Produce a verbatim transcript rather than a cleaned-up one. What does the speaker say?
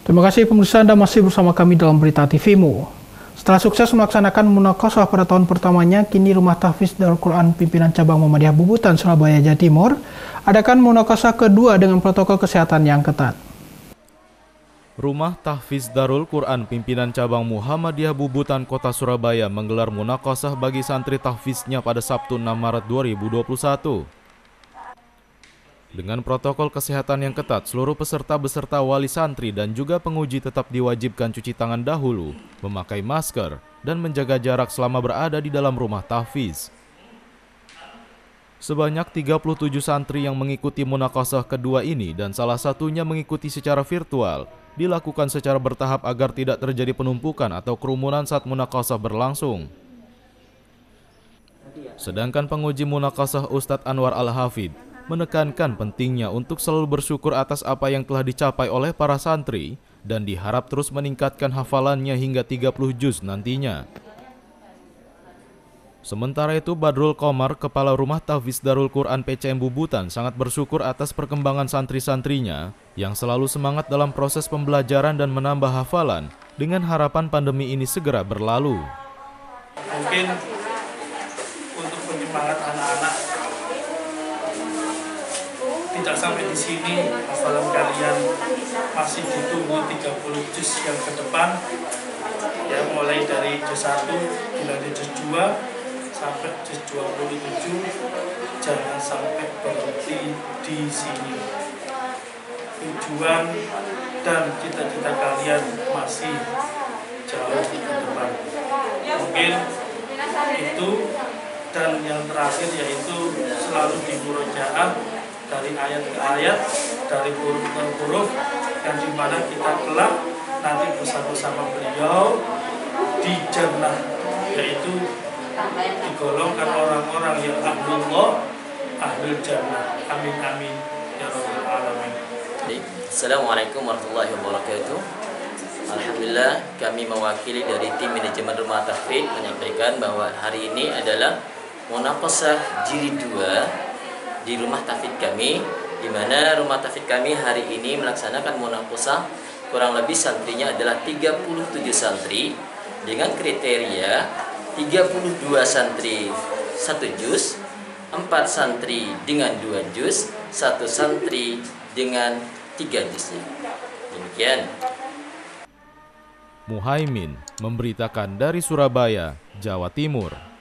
Terima kasih pemirsa, Anda masih bersama kami dalam Berita T V-mu. Setelah sukses melaksanakan munakosah pada tahun pertamanya, kini Rumah Tahfiz Darul Quran Pimpinan Cabang Muhammadiyah Bubutan, Surabaya, Jawa Timur, adakan munakosah kedua dengan protokol kesehatan yang ketat. Rumah Tahfiz Darul Quran Pimpinan Cabang Muhammadiyah Bubutan Kota Surabaya menggelar munakosah bagi santri tahfiznya pada Sabtu enam Maret dua ribu dua puluh satu. Dengan protokol kesehatan yang ketat, seluruh peserta beserta wali santri dan juga penguji tetap diwajibkan cuci tangan dahulu, memakai masker, dan menjaga jarak selama berada di dalam rumah tahfiz. Sebanyak tiga puluh tujuh santri yang mengikuti munakosah kedua ini dan salah satunya mengikuti secara virtual, dilakukan secara bertahap agar tidak terjadi penumpukan atau kerumunan saat munakosah berlangsung. Sedangkan penguji munakosah Ustadz Anwar Al-Hafid menekankan pentingnya untuk selalu bersyukur atas apa yang telah dicapai oleh para santri dan diharap terus meningkatkan hafalannya hingga tiga puluh juz nantinya. Sementara itu, Badrul Komar, Kepala Rumah Tahfiz Darul Quran P C M Bubutan, sangat bersyukur atas perkembangan santri-santrinya yang selalu semangat dalam proses pembelajaran dan menambah hafalan dengan harapan pandemi ini segera berlalu. Mungkin untuk penyemangat anak-anak tidak sampai di sini, hafalan kalian masih ditunggu tiga puluh juz yang ke depan, ya, mulai dari juz satu hingga juz dua sampai juz dua puluh tujuh. Jangan sampai berhenti di sini. Tujuan dan cita-cita kalian masih jauh ke depan. Mungkin itu, dan yang terakhir yaitu selalu dimurojaah dari ayat ke ayat, dari huruf ke huruf, yang dimana kita kelak nanti bersama-sama beliau di jannah, yaitu digolongkan orang-orang yang ahlullah, ahlul jannah. Amin amin ya rabbal alamin. Assalamualaikum warahmatullahi wabarakatuh. Alhamdulillah, kami mewakili dari tim manajemen Rumah Tahfiz menyampaikan bahwa hari ini adalah munakosah jilid dua di Rumah Tahfiz kami, di mana Rumah Tahfiz kami hari ini melaksanakan munakosah. Kurang lebih santrinya adalah tiga puluh tujuh santri dengan kriteria tiga puluh dua santri satu juz, empat santri dengan dua juz, satu santri dengan tiga juznya. Demikian. Muhaimin memberitakan dari Surabaya, Jawa Timur.